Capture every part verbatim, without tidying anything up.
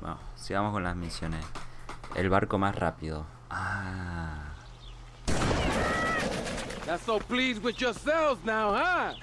Bueno, sigamos con las misiones. El barco más rápido. Ah. Not so pleased with yourselves now, huh?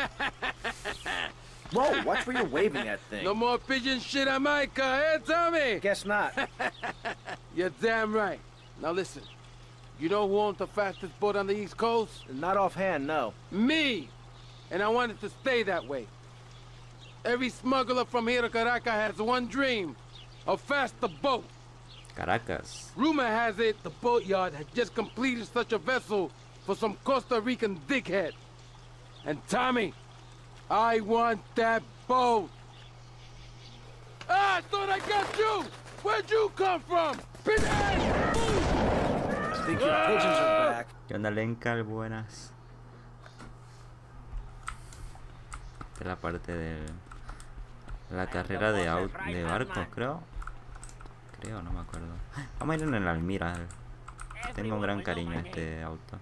Whoa, watch where you're waving that thing. No more pigeon shit on my car, eh, Tommy? Guess not. You're damn right. Now listen, you know who owns the fastest boat on the East Coast? Not offhand, no. Me! And I want it to stay that way. Every smuggler from here to Caracas has one dream. A faster boat. Caracas. Rumor has it the boatyard has just completed such a vessel for some Costa Rican dickhead. And Tommy, I want that boat. Ah, I thought I got you! Where'd you come from? Pinhead! Think your pigeons are back. ¿Qué onda, Lencal? Buenas. Esta es la parte de la carrera de, auto, de barcos, creo. Creo, no me acuerdo. Vamos a ir en el Almira. Tengo un gran cariño a este auto.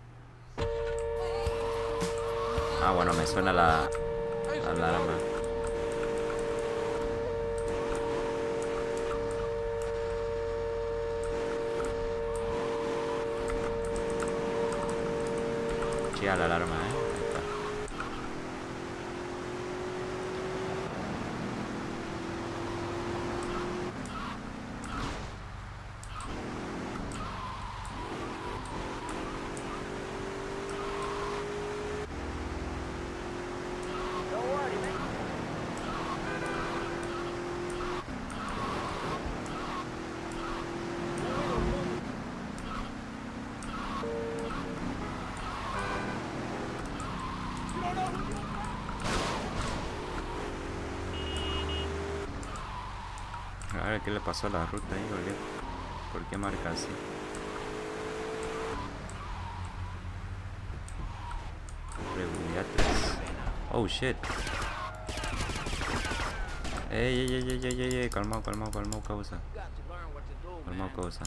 Ah, bueno, me suena la, la alarma. Chilla la alarma, eh. A ver qué le pasó a la ruta ahí, ¿por qué, ¿por qué marca así? Seguridad tres. Oh shit. Ey, ey, ey, ey, ey, ey, calmao, calmao, calmao, causa. Calmao, causa.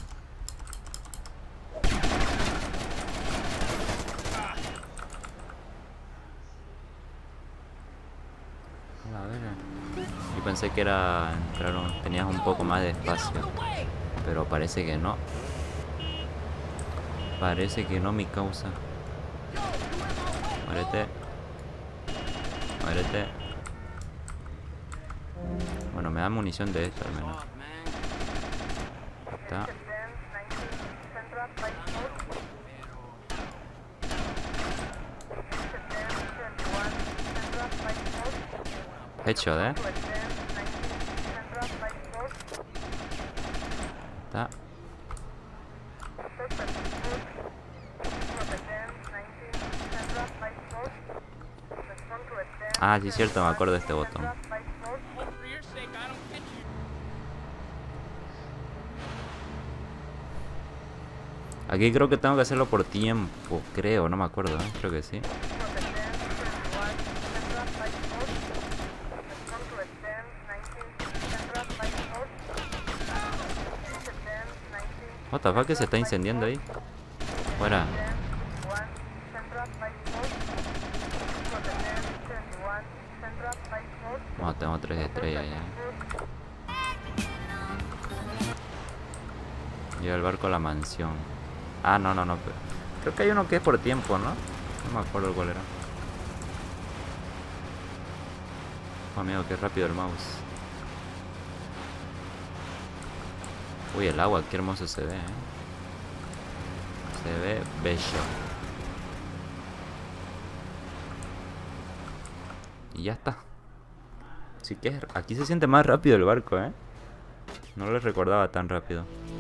A ver. Yo pensé que era entraron, tenías un poco más de espacio, pero parece que no. Parece que no, mi causa. Muérete. Muérete. Bueno, me da munición de esto al menos. Está. Headshot, eh. Está. Ah, sí es cierto, me acuerdo de este botón. Aquí creo que tengo que hacerlo por tiempo, creo, no me acuerdo, ¿eh? Creo que sí. What the fuck, que se está incendiando ahí. Fuera. No, tengo tres estrellas ya. Lleva el barco a la mansión. Ah, no, no, no. Creo que hay uno que es por tiempo, ¿no? No me acuerdo cuál era. Oh, amigo, qué rápido el mouse. Uy, el agua, qué hermoso se ve, ¿eh? Se ve bello. Y ya está. Así que aquí se siente más rápido el barco, ¿eh? No lo recordaba tan rápido.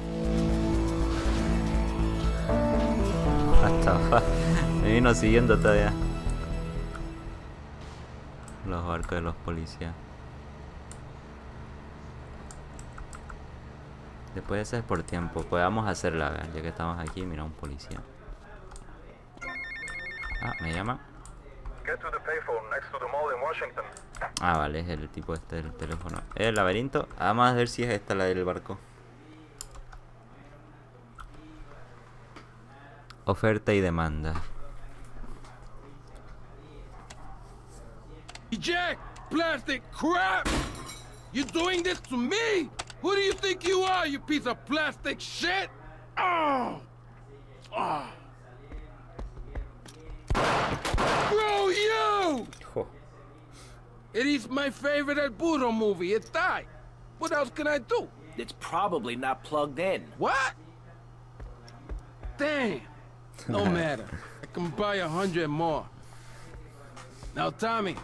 Hasta me vino siguiendo todavía. Los barcos de los policías. Después de ser por tiempo, pues vamos a hacerla, ¿verdad? Ya que estamos aquí, mira un policía. Ah, me llama. Ah, vale, es el tipo este del teléfono. ¿El laberinto? Vamos a ver si es esta la del barco. Oferta y demanda. Jack, plastic crap! You doing this to me? Who do you think you are, you piece of plastic shit? Oh! Oh! Bro, you! Jo. It is my favorite El Burro movie. It died. What else can I do? It's probably not plugged in. What? Damn. No matter. I can buy a hundred more. Now, Tommy.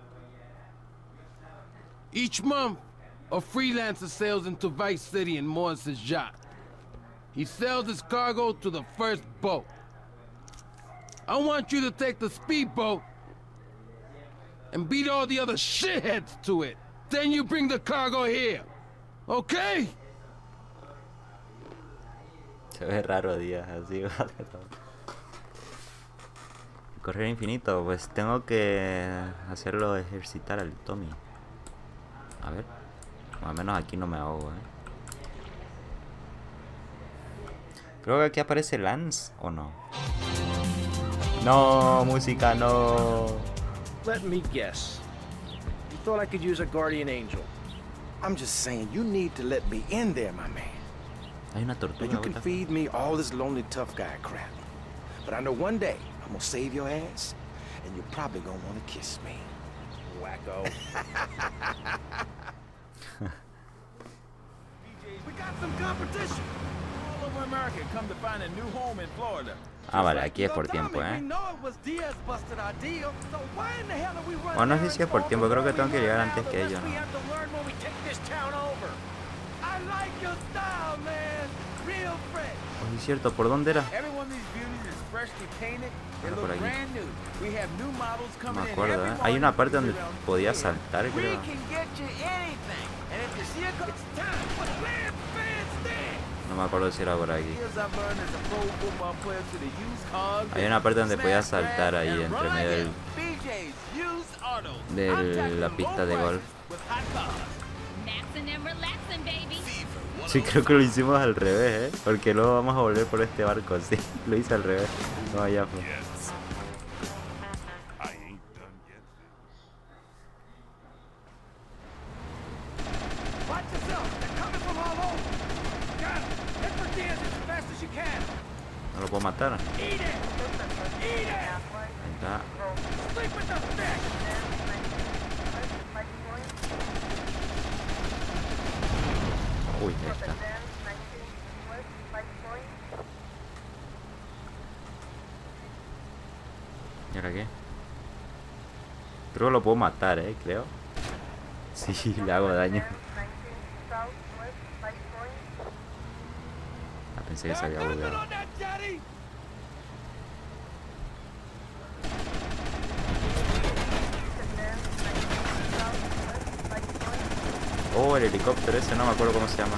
Each month, a freelancer sails into Vice City in Morris's yacht. He sells his cargo to the first boat. I want you to take the speedboat and beat all the other shitheads to it. Then you bring the cargo here. Okay? Se ve raro días así. Correr infinito, pues tengo que hacerlo ejercitar al Tommy. A ver, o al menos aquí no me ahogo, eh. Creo que aquí aparece Lance, ¿o no? No, música, no. Let me guess. You thought I could use a guardian angel. I'm just saying, you need to let me in there, my man. Hay una Now, tortuga. you can what the- feed me all this lonely tough guy crap. But I know one day I'm gonna save your ass, and you're probably gonna wanna kiss me. Wacko. We got some competition. All over America come to find a new home in Florida. Ah, vale, aquí es por tiempo, We eh. know it was Diaz busted our deal, so why in the hell are we running Bueno, no sé si es por errands tiempo, creo que over tengo que llegar where we antes run que now, ellos, the ¿no? rest we have to learn when we take this town over. I like your style, man. Real fresh. Oh, sí es cierto, ¿por dónde era? Every one of these beauties is freshly painted. They Ahora por look aquí. brand new. We have new models No coming me in acuerdo, every eh. Hay una morning parte donde around podía here. saltar, We creo. can get you anything. And if you see a go- it's time for Lance Bandstand. No me acuerdo si era por aquí. Years I've learned as a pro football player to the used cars. Hay una parte donde podía saltar ahí And entre medio del, B J's used autos. de I'm tackling la low pista de golf. prices with hot cars. Maxing and relaxing, baby. Sí, creo que lo hicimos al revés, ¿eh? Porque luego vamos a volver por este barco, sí. Lo hice al revés. No, allá fue. Watch yourself. They're coming from all over. Got it. Hit for Diaz as fast as you can. No lo puedo matar. Ahí Eat it. Eat it. está. Sleep with the fish. Uy, ahí está. ¿Y ahora qué? Creo que lo puedo matar, eh, creo. Sí, le hago daño. Ah, pensé que se había They're coming bugueado. on that jetty. Oh, el helicóptero ese, no me acuerdo cómo se llama.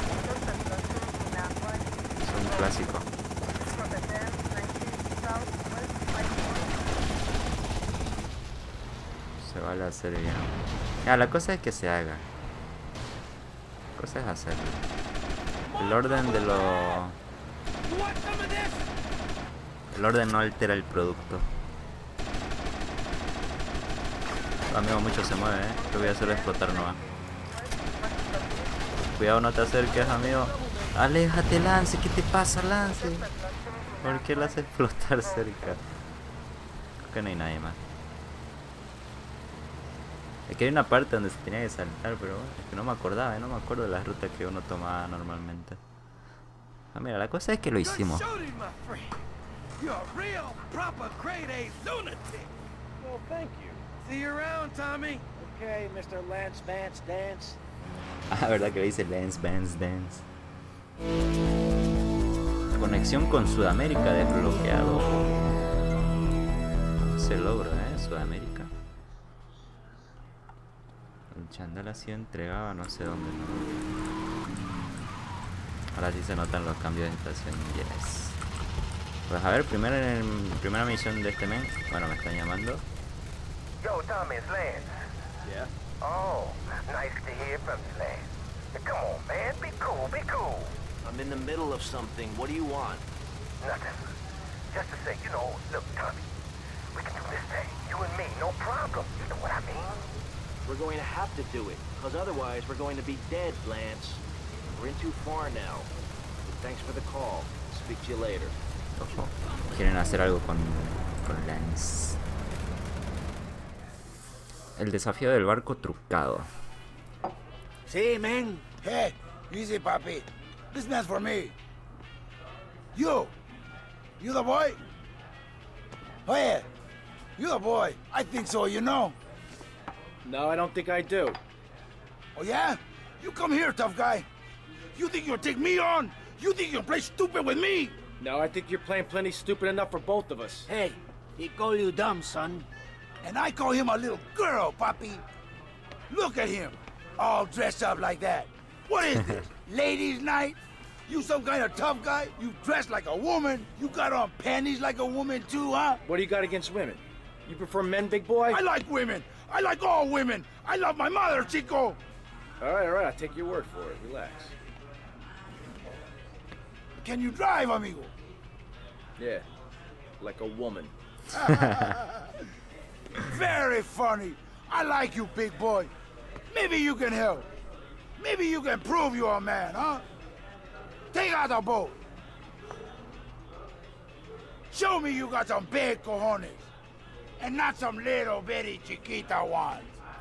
Es un clásico. Se vale hacer bien. Ya, la cosa es que se haga. La cosa es hacerlo. El orden de lo... You want some of this? El orden no altera el producto. Amigo, mucho se mueve, eh. Te voy a hacer explotar nomás. Cuidado, no te acerques, amigo. Aléjate, Lance. ¿Qué te pasa, Lance? ¿Por qué lo hace explotar cerca? Creo que no hay nadie más. Es que hay una parte donde se tenía que saltar, pero bueno, es que no me acordaba, ¿eh? No me acuerdo de las rutas que uno tomaba normalmente. Ah, mira, la cosa es que lo Good hicimos. shooting, my friend. You're a real, proper, grade A lunatic. Well, thank you. See you around, Tommy. Okay, Mister Lance Vance Dance. Ah, verdad que le dice Dance, Dance, Dance. Conexión con Sudamérica desbloqueado. Se logro, ¿eh? Sudamérica. El chandal ha sido entregado a no sé dónde. ¿No? Ahora sí se notan los cambios de estación. Yes. Pues a ver, primero en primera misión de este men. Bueno, me están llamando. Yo, Tommy, it's Lance. Yeah? Oh, nice to hear from you, Lance. Now, come on, man. Be cool, be cool. I'm in the middle of something. What do you want? Nothing. Just to say, you know, look, Tommy, we can do this thing. You and me, no problem. You know what I mean? We're going to have to do it, because otherwise we're going to be dead, Lance. We're in too far now. Thanks for the call. Speak to you later. Ojo, quieren hacer algo con, con Lance. El desafío del barco trucado. See, man. Hey, easy, papi. This man's for me. You. You the boy? Oh, yeah. You the boy. I think so, you know. No, I don't think I do. Oh, yeah? You come here, tough guy. You think you'll take me on? You think you'll play stupid with me? No, I think you're playing plenty stupid enough for both of us. Hey, he call you dumb, son. And I call him a little girl, papi. Look at him, all dressed up like that. What is this, ladies' night? You some kind of tough guy? You dress like a woman? You got on panties like a woman too, huh? What do you got against women? You prefer men, big boy? I like women. I like all women. I love my mother, Chico. All right, all right, I'll take your word for it. Relax. Can you drive, amigo? Yeah, like a woman. Very funny. I like you, big boy. Maybe you can help. Maybe you can prove you're a man, huh? Take out the boat. Show me you got some big cojones. And not some little bitty chiquita ones.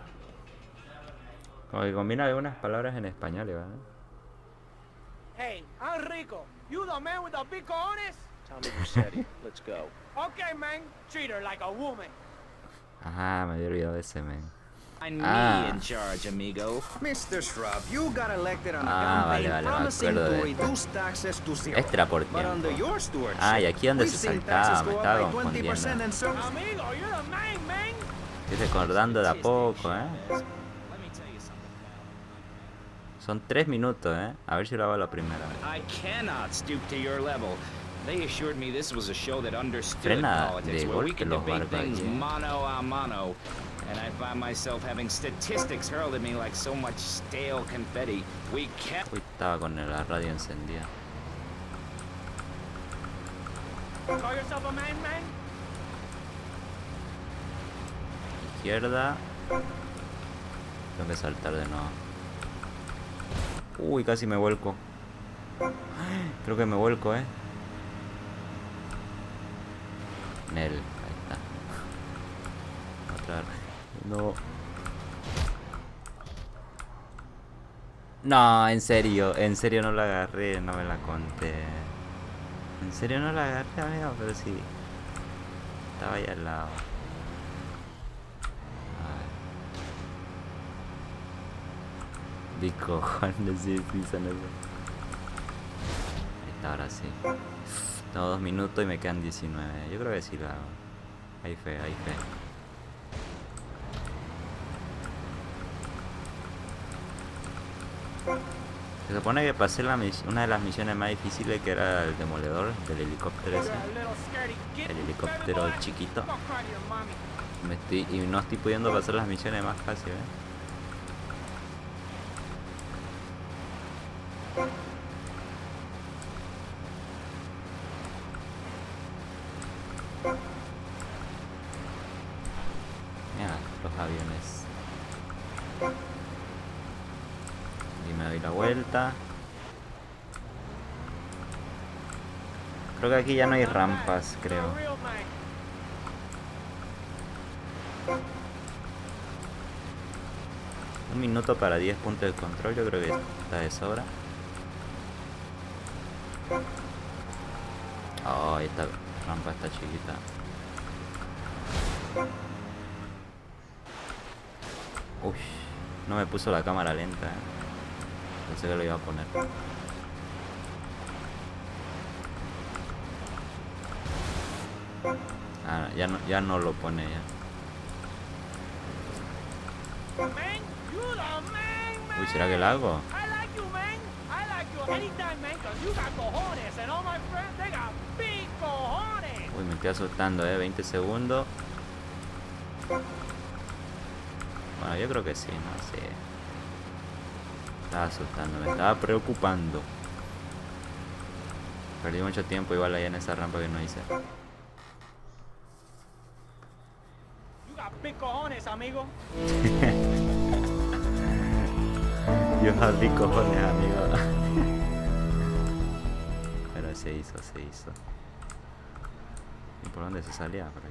Como que combina algunas palabras en español, ¿verdad? Hey, I'm Rico. You the man with the big cojones? Tommy Vercetti, let's go. Okay, man. Treat her like a woman. Ajá, me había olvidado de ese, man. And Ah. me in charge, amigo. Mister Shrub, you got elected on the Ah, vale, campaign vale, me promising acuerdo to de esto. reduce taxes to zero. Extra por But under tiempo. your stewardship, Ah, y aquí donde we've se seen saltaba, taxes me go up estaba by twenty percent confundiendo. and so... Amigo, you're the man, man. Estoy recordando de a poco, ¿eh? Let me tell you something. Son tres minutos, ¿eh? A ver si lo hago a la primera. I cannot stoop to your level. They assured me this was a show that understood Frena politics, de where we golpe could los debate barcos things aquí, ¿eh? mano a mano. And I find myself having statistics hurled at me like so much stale confetti. We can't... Uy, estaba con la radio encendida. Call yourself a man, man? Izquierda. Tengo que saltar de nuevo. Uy, casi me vuelco. Creo que me vuelco, ¿eh? Nel, ahí está. Otra vez. No. No, en serio, en serio no la agarré, no me la conté. En serio no la agarré, amigo, pero sí. Estaba ahí al lado. De cojones, sí, sí, son eso. Ahí está, ahora sí. Tengo dos minutos y me quedan diecinueve. Yo creo que sí la hago. Hay fe, hay fe. Se supone que pasé la una de las misiones más difíciles, que era el demoledor del helicóptero ese. You're a little scaredy kid. El helicóptero Baby boy, chiquito. go cry to your mommy. Me estoy, y no estoy pudiendo pasar las misiones más fáciles, ¿eh? Mira, los aviones. Y me doy la vuelta. Creo que aquí ya no hay rampas, creo. You're a real man. Un minuto para diez puntos de control, yo creo que está de sobra. Oh, esta rampa está chiquita. Uy, no me puso la cámara lenta, eh. Pensé que lo iba a poner. Ah, ya no, ya no lo pone ya. Man, you the man, man. Uy, ¿será que la hago? I like you, man. I like you anytime, man, cause you got cojones, and all my friends, they got big cojones. Uy, me estoy asustando, eh. veinte segundos. Bueno, yo creo que sí, no sé. Estaba asustando, me estaba preocupando. Perdí mucho tiempo igual ahí en esa rampa que no hice. You got big cojones, amigo. Yo abrí cojones, amigo. se hizo, se hizo. ¿Y por dónde se salía? Por ahí.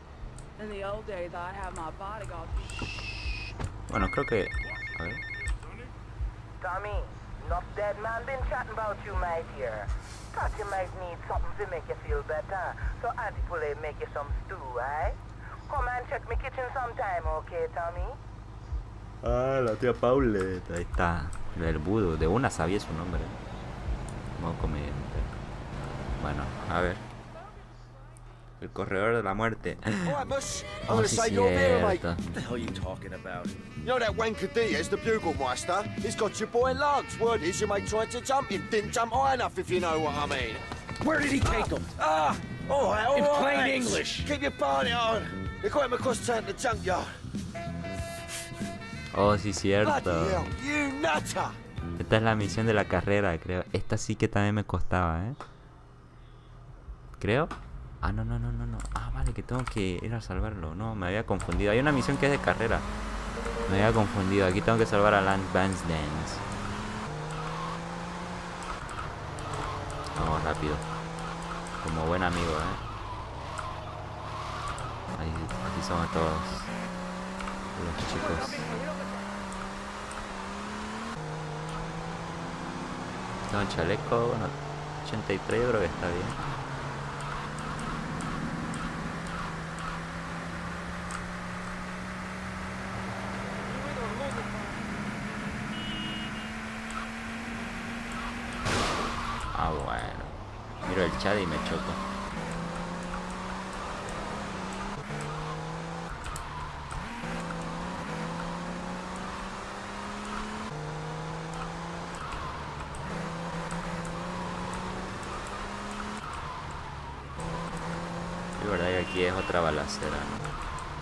Bueno, creo que... A ver. Tommy, enough dead man been chatting about you, my dear. Thought you might need something to make you feel better. So Auntie will make you some stew, eh? Come and check my kitchen sometime, okay, Tommy? Ah, la tía Paulette. Ahí está. Del Voodoo. De una sabía su nombre. Modo comediante. Bueno, a ver. El corredor de la muerte. Oh, sí, cierto. What the hell are you talking about? You know that wanker Diaz, the bugle master? He's got your boy lugs. Word is your mate tried to jump him. Didn't jump high enough, if you know what I mean. Where did he take him? Ah! All right, all In right. plain English. Keep your party on. They got him across town to the junkyard. Oh, sí, cierto. Bloody hell, you nutter! Esta es la misión de la carrera, creo. Esta sí que también me costaba, ¿eh? Creo. Ah, no, no, no, no, no. Ah, vale, que tengo que ir a salvarlo. No, me había confundido. Hay una misión que es de carrera. Me había confundido. Aquí tengo que salvar a Lance Vance Dance. Vamos rápido. Como buen amigo, ¿eh? Ahí, así somos todos los chicos. Tengo un chaleco, bueno, ochenta y tres, yo creo que está bien. Ah, bueno. Miro el chat y me choco. Es verdad que aquí es otra balacera, ¿no?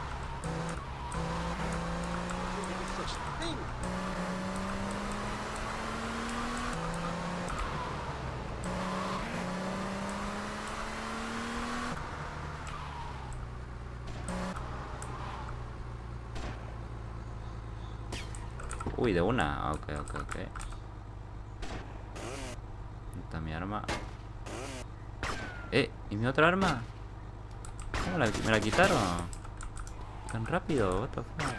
Uy, de una. Ok, ok, ok. ¿Dónde está mi arma? Eh, ¿y mi otra arma? ¿Cómo la, me la quitaron? ¿Tan rápido? What the fuck?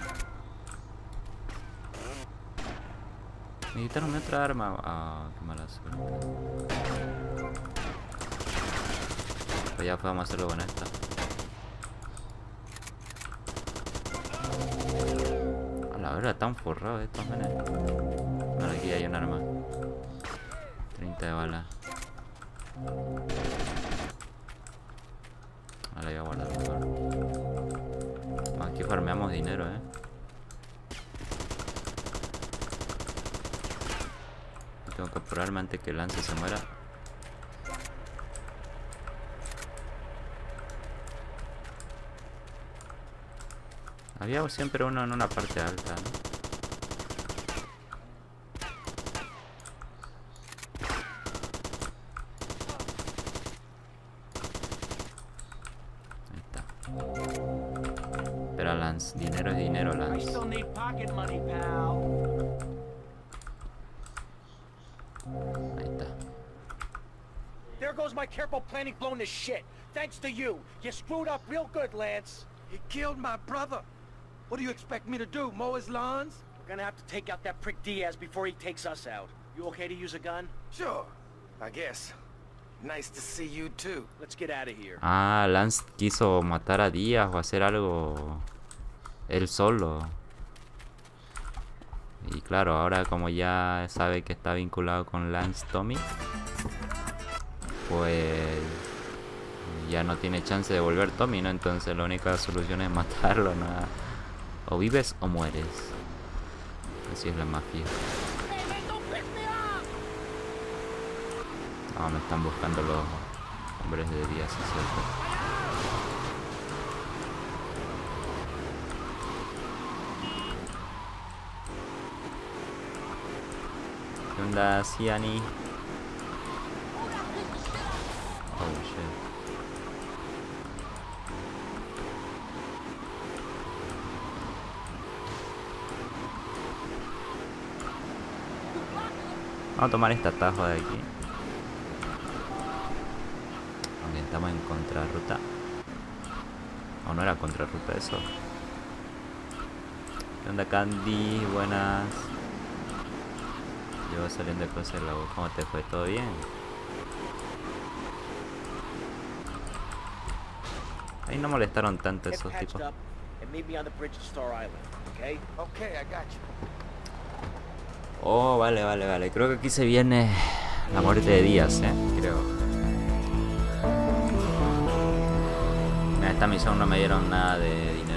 Me quitaron mi otra arma. Ah, qué mala suerte. Pues ya podemos hacerlo con esta. A la verdad, tan forrado de estas maneras. Ahora aquí hay un arma. treinta de bala. Ahora voy a guardar mejor. Aquí farmeamos dinero, eh. Tengo que apurarme antes que el Lance se muera. Había siempre uno en una parte alta, ¿no? Ahí está. Espera, Lance. Dinero es dinero, Lance. Ahí está. There goes my careful planning blown to shit. Thanks to you. You screwed up real good, Lance. He killed my brother. What do you expect me to do, mow his lawns? We're gonna have to take out that prick Diaz before he takes us out. You okay to use a gun? Sure, I guess. Nice to see you too. Let's get out of here. Ah, Lance quiso matar a Díaz o hacer algo él solo. Y claro, ahora como ya sabe que está vinculado con Lance Tommy, pues ya no tiene chance de volver Tommy, ¿no? Entonces la única solución es matarlo, ¿no? O vives o mueres. Así es la mafia. No, me están buscando los hombres de Díaz, ¿es cierto? ¿Qué onda, Ciani? Oh, shit. Vamos a tomar este atajo de aquí. Estamos en contrarruta. ¿O no era contrarruta eso? ¿Qué onda, Candy? Buenas. Llevo saliendo de cruce la voz. ¿Cómo te fue? ¿Todo bien? Ahí no molestaron tanto esos tipos. Oh, vale, vale, vale. Creo que aquí se viene la muerte de Díaz, eh. Creo. En esta misión no me dieron nada de dinero.